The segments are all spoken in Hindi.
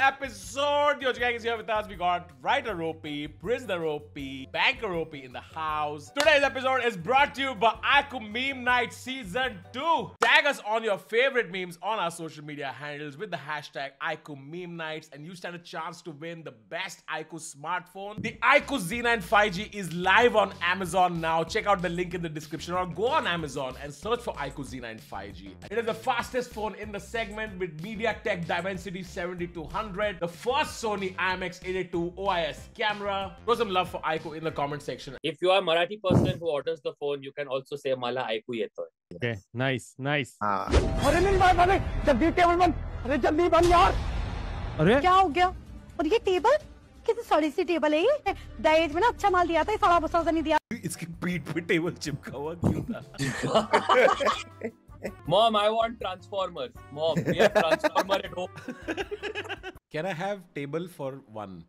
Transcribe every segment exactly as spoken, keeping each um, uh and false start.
episode. Yo, gang is here with us. We got Writer Ropey, Prisoner Ropey, Banker Ropey in the house. Today's episode is brought to you by Aiku Meme Night Season two. Tag us on your favorite memes on our social media handles with the hashtag Aiku Meme Nights and you stand a chance to win the best Aiku smartphone. The Aiku Z nine five G is live on Amazon now. Check out the link in the description or go on Amazon and search for Aiku Z nine five G. It is the fastest phone in the segment with MediaTek Dimensity seventy-two hundred, the first Sony I M X eight eighty-two O I S camera. Show some love for Aiku in the comment section. If you are a Marathi person who orders the phone, you can also say Mala Aiku yeto. Okay, nice, nice. हाँ. अरे नहीं बात अरे जल्दी टेबल बन अरे जल्दी बन यार अरे क्या हो गया? और ये टेबल कितनी सड़ी सी टेबल है ये? दहेज में ना अच्छा माल दिया था, सड़ा बसा नहीं दिया. इसकी पीठ पे टेबल चिपका हुआ क्यों था? Mom, I want Transformers. Mom, we have Transformer at home. Can I have table for one?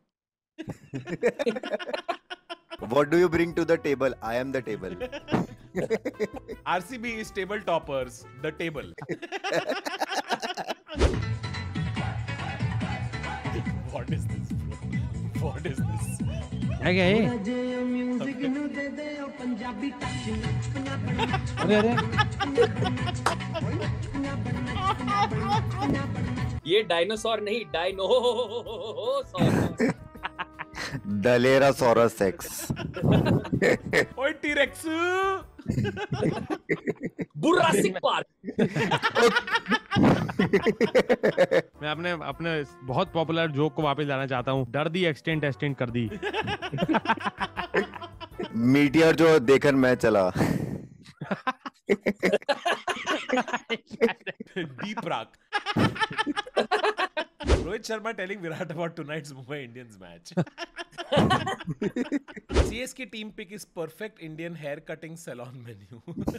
What do you bring to the table? I am the table. R C B is table toppers. The table. What is this, bro? What is this? क्या क्या है? अरे अरे ये डायनासोर नहीं, डायनोसोर. Dalerosaurus X. ओए T-Rex. Jurassic Park. मैं अपने अपने बहुत पॉपुलर जोक को वापस लाना चाहता हूँ. डर दी एक्सटेंट एक्सटेंट कर दी. मीटियर जो देखकर मैं चला. Deep Rock. Rohit Sharma telling Virat about tonight's Mumbai Indians match. C S K team pick is perfect Indian hair cutting salon menu.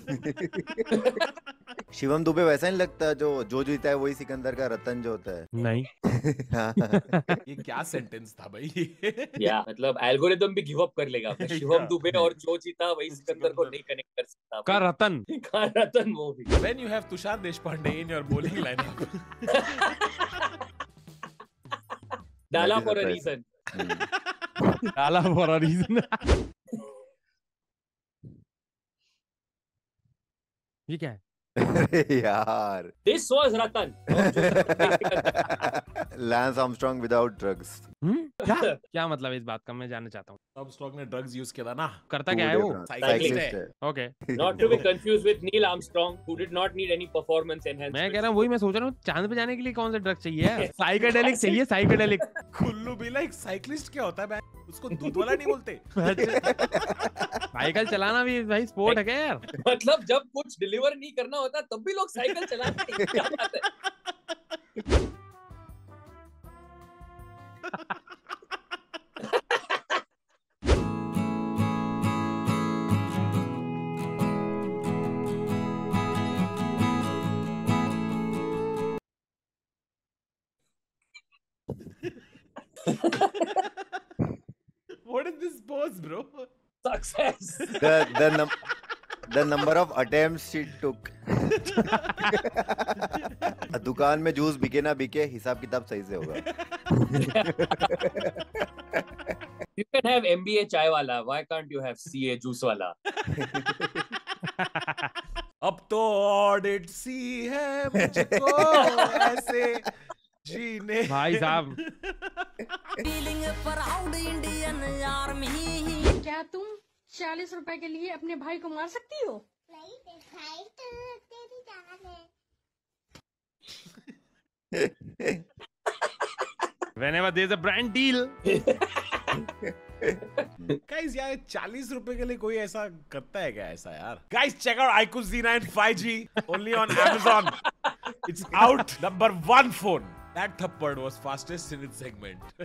Shivam Dubey वैसा नहीं लगता जो जो जीता है वही सिकंदर का रतन जो होता है. नहीं. ये क्या सेंटेंस था भाई? या मतलब एल्गोरिदम भी गिव अप कर लेगा. शिवम दुबे और जो जीता वही सिकंदर को नहीं कनेक्ट कर सकता. का रतन. का रतन movie. When you have Tushar Deshpande in your bowling lineup. Dala for a reason. Dala for a reason. ये क्या है? यार. This was Ratan. Lance Armstrong without drugs. हम्म? क्या? क्या मतलब इस बात का मैं जानना चाहता हूँ. Armstrong ने ड्रग्स यूज किया था ना. करता क्या है वो? साइकिलिस्ट है. Okay. Not to be confused with Neil Armstrong, who did not need any performance enhancement. मैं कह रहा हूँ वही मैं सोच रहा हूँ चांद पे जाने के लिए कौन सा ड्रग चाहिए? साइकेडेलिक चाहिए साइकेडेलिक. कुल्लू भी लाइक साइकिलिस्ट क्या होता है? उसको दूध वाला नहीं बोलते. साइकिल चलाना भी भाई स्पोर्ट है क्या यार? मतलब जब कुछ डिलीवर नहीं करना होता तब भी लोग साइकिल चलाते हैं. क्या बात है? What is this pose, bro? Success. The the num the number of attempts she took. दुकान में जूस बिके ना बिके हिसाब किताब सही से होगा. You can have M B A चाय वाला. Why can't you have C A juice वाला? अब तो ऑडिट सी है मुझको ऐसे जीने. भाई साहब. क्या तुम चालीस रुपए के लिए अपने भाई को मार सकती हो? नहीं, भाई तो तेरी जान है. Whenever there's a brand deal. Guys यार चालीस रुपए के लिए कोई ऐसा करता है क्या ऐसा यार? Guys check out Aiku Z nine five G only on Amazon. It's out. Number one phone. That थप्पड़ was fastest in its segment.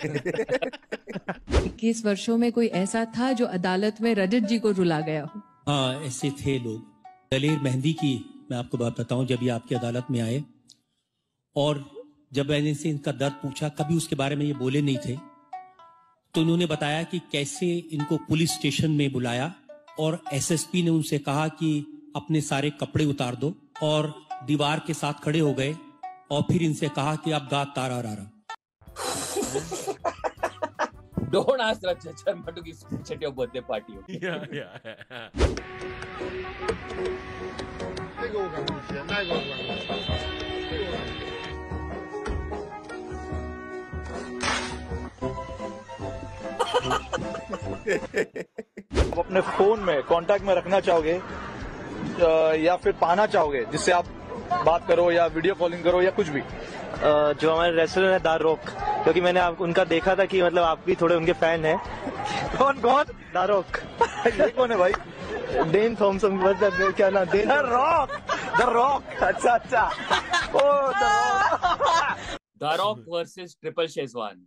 इक्कीस वर्षों में कोई ऐसा था जो अदालत में रजत जी को रुला गया हो? हाँ, ऐसे थे लोग. दलेर मेहंदी की मैं आपको बात बताऊं. जब ये आपकी अदालत में आए और जब मैंने से इनका दर्द पूछा, कभी उसके बारे में ये बोले नहीं थे, तो उन्होंने बताया कि कैसे इनको पुलिस स्टेशन में बुलाया और एसएसपी ने उनसे कहा कि अपने सारे कपड़े उतार दो और दीवार के साथ खड़े हो गए और फिर इनसे कहा कि आप गा तारा रा रा. Don't ask Rajat Sharma to give speech at your birthday party. Okay? Yeah, yeah, yeah. आप अपने फोन में कांटेक्ट में रखना चाहोगे या फिर पाना चाहोगे जिससे आप बात करो या वीडियो कॉलिंग करो या कुछ भी? जो हमारे रेस्टोरेंट है दा रॉक, क्योंकि मैंने आप उनका देखा था कि मतलब आप भी थोड़े उनके फैन हैं। कौन कौन? दा रॉक। ये कौन है भाई? डेन थॉमसन, क्या नाम? Dan the Rock. The Rock. अच्छा अच्छा। Oh the Rock. The Rock versus Triple Shezwan.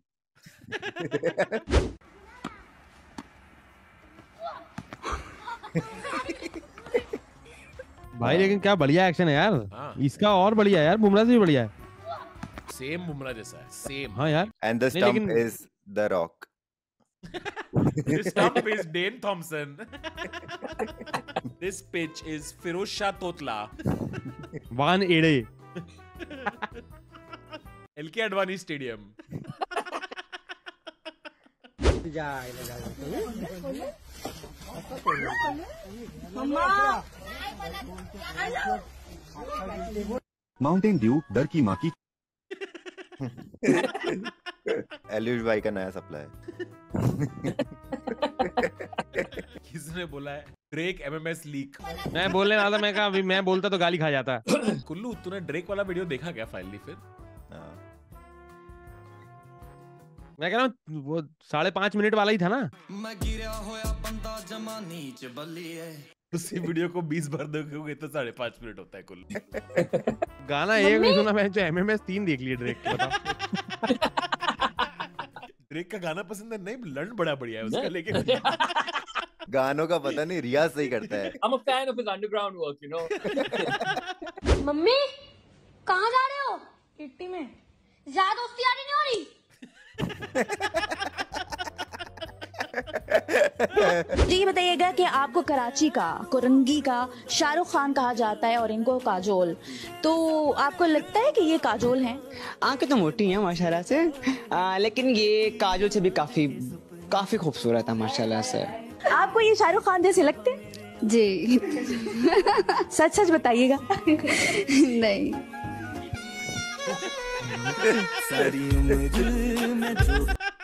भाई लेकिन क्या बढ़िया एक्शन है यार। हाँ। इसका और बढ़िया है यार, बुमराह से भी बढ़िया है। सेम बुमराह जैसा है, सेम। हाँ यार। And the नहीं, stump लेकिन- is The Rock. This stump is Dane Thompson. This pitch is Firoz Shah Totla. वान एड़े। L K Advani Stadium. Mountain Dew डर की माँ की। एलिश भाई का नया सप्लाई। किसने बोला है? Drake M M S leak. मैं बोलने वाला था, मैं कहा अभी मैं बोलता तो गाली खा जाता। कुल्लू, तूने ड्रेक वाला वीडियो देखा क्या फाइनली फिर? हाँ। मैं कह रहा हूँ वो साढ़े पांच मिनट वाला ही था ना। उसी वीडियो को बीस बार देखोगे तो साढ़े पांच मिनट होता है कुल। गाना एक नहीं सुना मैं, जो M M S तीन देख लिए ड्रेक के। बताओ। ड्रेक का गाना पसंद है? नहीं, लर्न बड़ा बढ़िया है उसका, लेकिन गानों का पता नहीं, रियाज सही करता है। I'm a fan of his underground work, you know. मम्मी कहाँ जा रहे हो? किट्टी में। ज्यादा दोस्ती यारी नहीं हो रही? जी बताइएगा कि आपको कराची का कोरंगी का शाहरुख खान कहा जाता है और इनको काजोल, तो आपको लगता है कि ये काजोल हैं? आंखें तो मोटी हैं माशाल्लाह से, आ, लेकिन ये काजोल से भी काफी काफी खूबसूरत है माशाल्लाह से। आपको ये शाहरुख खान जैसे लगते हैं? जी। सच सच बताइएगा। नहीं। सारी उम्र में जो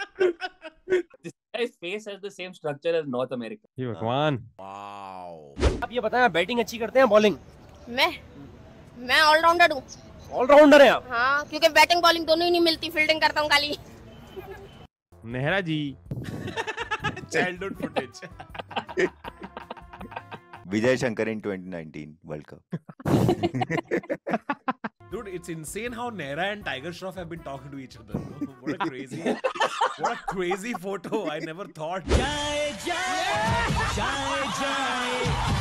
His face has the same structure as North America. ये भगवान। वाओ। आप ये बताएं, बैटिंग अच्छी करते हैं बॉलिंग? मैं मैं ऑलराउंडर हूँ। ऑलराउंडर हैं आप? हाँ, क्योंकि बैटिंग बॉलिंग दोनों ही नहीं मिलती, फील्डिंग करता हूँ खाली। नेहरा जी। Childhood footage. Vijay Shankar in twenty nineteen World Cup. Dude, it's insane how Nehra and Tiger Shroff have been talking to each other. Bro. What a crazy, what a crazy photo. I never thought. जाए जाए जाए जाए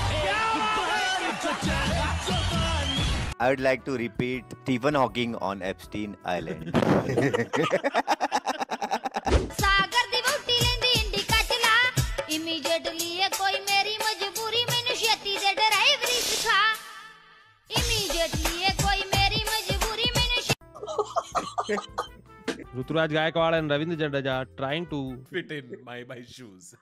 I would like to repeat Stephen Hawking on Epstein Island. सागर दी बूटी लेंदी इंडी कटला, इमीडिएटली ये कोई मेरी मजबूरी मैंने शेती दे ड्राइवरी सिखा, इमीडिएटली ये कोई मेरी मजबूरी मैंने। Rituraj Gaekwad and Ravindra Jadeja trying to fit in my my shoes.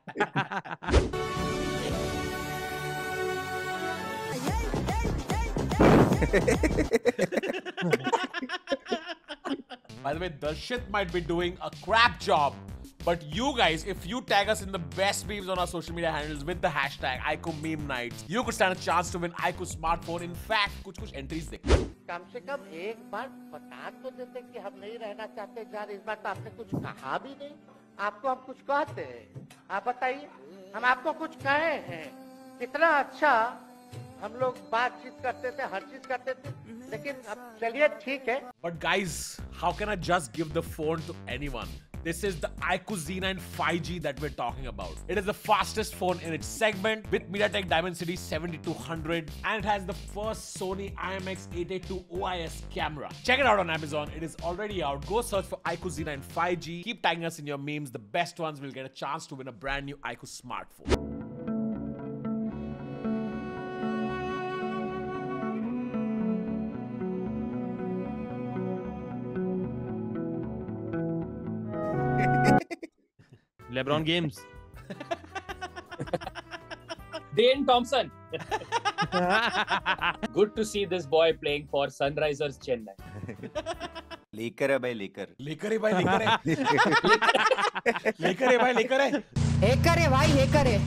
By the way, Darshit might be doing a crap job, but you guys, if you tag us in the best memes on our social media handles with the hashtag Aiko Meme Nights, you could stand a chance to win Aiko smartphone. In fact, कुछ कुछ entries देखते हैं। कम से कम एक बार बता तो देते कि हम नहीं रहना चाहते यार। इस बार तो आपने कुछ कहा भी नहीं। आपको हम कुछ कहते हैं? आप बताइए, हम आपको कुछ कहे हैं? कितना अच्छा हम लोग बातचीत करते थे, हर चीज करते थे, लेकिन अब चलिए ठीक है। But guys, how can I just give the phone to anyone? This is the iQOO Z nine five G that we're talking about. It is the fastest phone in its segment with MediaTek Dimensity seventy-two hundred, and it has the first Sony I M X eight eighty-two O I S camera. Check it out on Amazon. It is already out. Go search for iQOO Z nine five G. Keep tagging us in your memes. The best ones will get a chance to win a brand new iQOO smartphone. LeBron James. Dane Thompson. Good to see this boy playing for Sunrisers Chennai. लेकर है भाई लेकर लेकर है भाई लेकर है लेकर है भाई लेकर है हेकर है भाई हेकर है।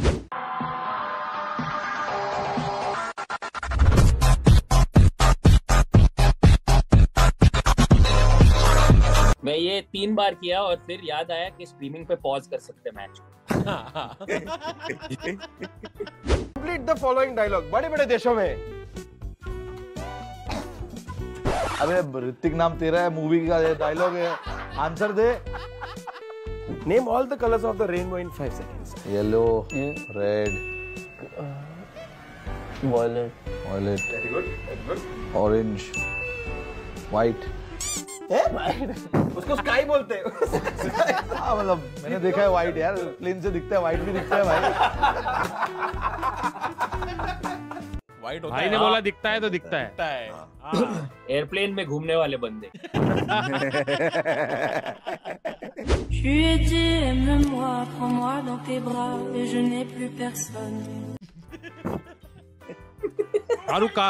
मैं ये तीन बार किया और फिर याद आया कि स्ट्रीमिंग पे पॉज कर सकते match. Complete the following dialogue. बड़े बड़े देशों में। अरे ऋतिक नाम तेरा है, मूवी का डायलॉग है, आंसर दे। Name all the colours of the rainbow in five seconds. Yellow, red, violet, violet, orange, white. उसको स्काई बोलते हैं। हाँ मतलब मैंने देखा है व्हाइट यार, प्लेन से दिखता है, व्हाइट भी दिखता है भाई। व्हाइट होता भाई है, ने हाँ। बोला दिखता है तो दिखता है। दिखता है। एयरप्लेन में घूमने वाले बंदे। Shahrukh car.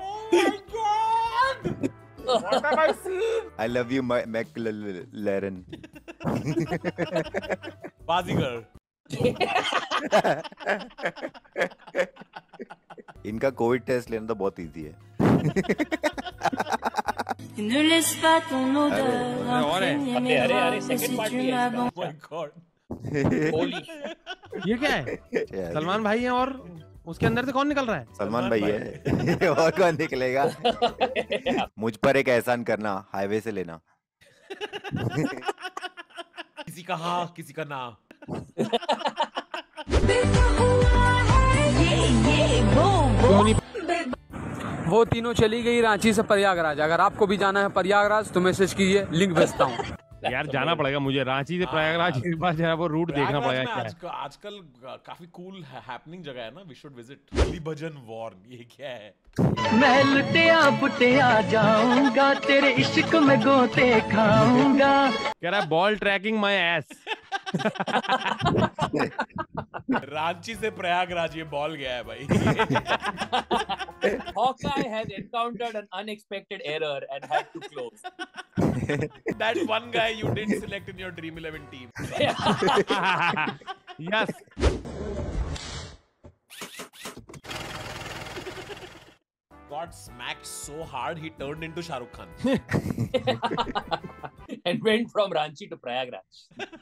What have I seen? I love you, McLaren. Baazigar. इनका कोविड टेस्ट लेना तो बहुत इजी है। अरे अरे अरे सेकंड पार्ट भी है। Oh my God. होली। ये क्या है? सलमान भाई हैं और उसके अंदर से कौन निकल रहा है? सलमान भाई है। और कौन निकलेगा? मुझ पर एक एहसान करना, हाईवे से लेना। किसी का हाँ किसी का ना। वो तीनों चली गई रांची से प्रयागराज। अगर आपको भी जाना है प्रयागराज तो मैसेज कीजिए, लिंक भेजता हूँ। यार जाना पड़ेगा मुझे रांची से प्रयागराज। इस बार जरा वो रूट देखना पड़ेगा क्या है। आजकल आजकल काफी कूल हैपनिंग जगह है ना, वी शुड विजिट। होली भजन वॉर, ये क्या है? मैं लुटिया पुटिया जाऊंगा, तेरे इश्क में गोते खाऊंगा। कह रहा है ball tracking my ass. Ranchi से प्रयागराज ये बॉल गया है भाई। Hawkeye has encountered an unexpected error and had to close. That one guy you didn't select in your Dream eleven team. Yes. Got smacked so hard he turned into Shah Rukh Khan. And went from Ranchi to Prayagraj.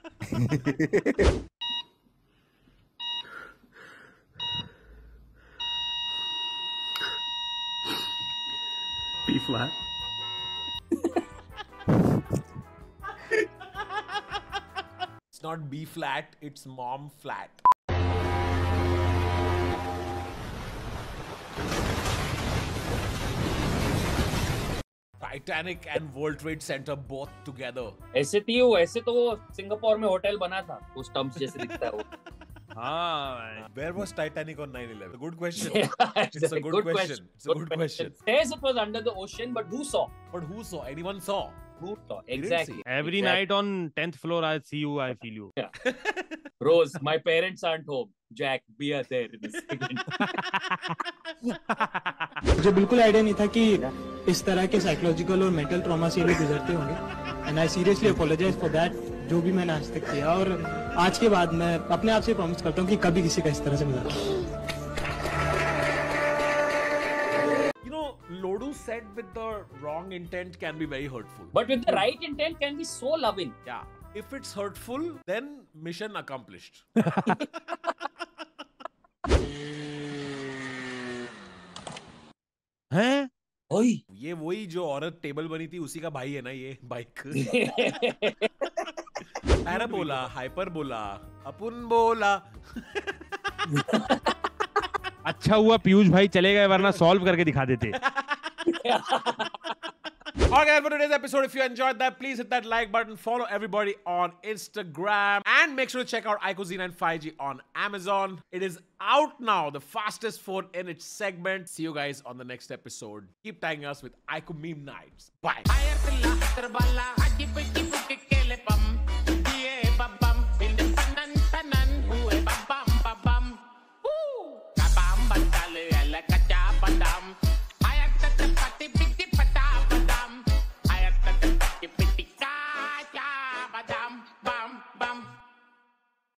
B flat. It's not B flat, it's mom flat. Titanic and World Trade Center both together. ऐसे थी वो, ऐसे तो वो सिंगापुर में होटल बना था, वो स्टंप्स जैसे दिखता है वो। हाँ, where was Titanic on nine eleven? Good question. Yeah, It's a good, good question. question. It's a good, Good question. Says it was under the ocean, but who saw? But who saw? Anyone saw? Who saw? You didn't Exactly. see. Every Exactly. night on tenth floor I see you, I feel you. Yeah. Rose, my parents aren't home. Jack, be a there in a second. मुझे बिल्कुल आइडिया नहीं था कि इस तरह के साइकोलॉजिकल और मेंटल ट्रॉमा से ये लोग गुजरते होंगे। And I seriously apologise for that, जो भी मैंने आज तक किया। और आज के बाद मैं अपने आप से प्रॉमिस करता हूँ कि कभी किसी का इस तरह से मजाक। You know, Lodu said with the wrong intent can be very hurtful. But with the right intent can be so loving. Yeah. If it's hurtful, then mission accomplished. हैं? ओए, ये वही जो औरत टेबल बनी थी उसी का भाई है ना ये बाइक। पैरा बोला, हाइपर बोला, अपुन बोला। अच्छा हुआ पीयूष भाई चले गए, वरना सॉल्व करके दिखा देते। Alright guys, for today's episode, if you enjoyed that, please hit that like button, follow everybody on Instagram, and make sure to check out iQOO Z nine five G on Amazon. It is out now, the fastest phone in its segment. See you guys on the next episode. Keep tagging us with iQOO Meme Nights. Bye. one down.